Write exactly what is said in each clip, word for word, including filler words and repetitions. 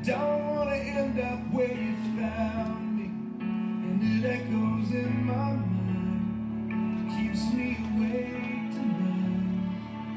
don't want to end up where you found me, and it echoes in my mind, keeps me awake tonight.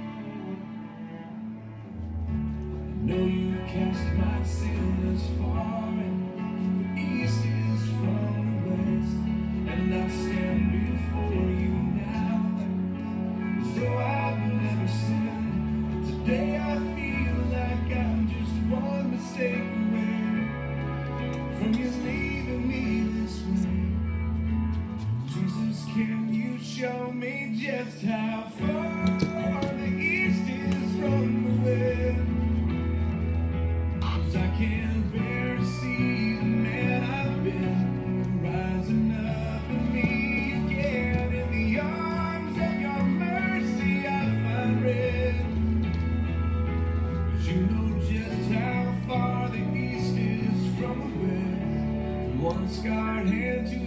I know you cast my sin as far as the east is from the west, and I stand before you now as though I've never sinned. Today I feel like I'm just one mistake away from you leaving me this way. Jesus, can you show me just how far the east is from the west? 'Cause I can't bear to see the man I've been rising up in me again. In the arms of your mercy I find rest. 'Cause you know just how far the east is from the west. From one scarred hand to